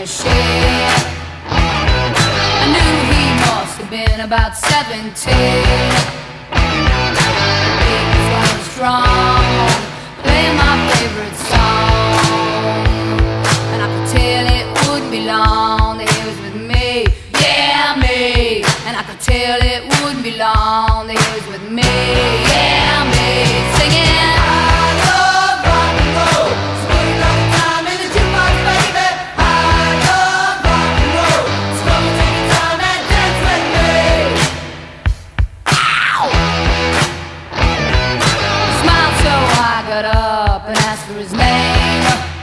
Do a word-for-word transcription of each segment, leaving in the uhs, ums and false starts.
a shed. I knew he must have been about seventeen. He was going strong, playing my favorite song, and I could tell it wouldn't be long that he was with me, yeah me. And I could tell it wouldn't be long that he was with me, yeah me, singing. Got up and asked for his name.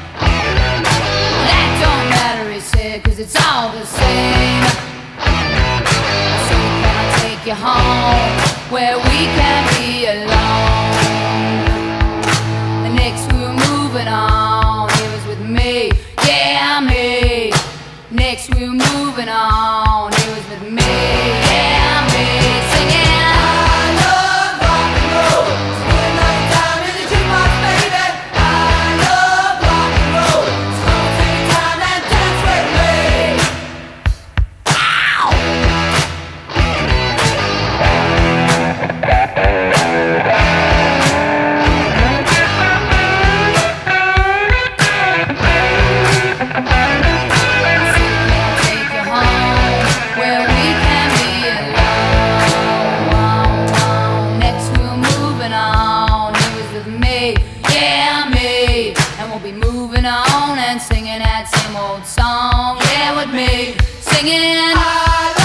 That don't matter, he said, cause it's all the same. I said, can I take you home where we can be alone? The next we were moving on, he was with me, yeah me. Next we were moving on, he was with me, yeah me, singing. Moving on and singing that same old song, yeah, with me, singing. I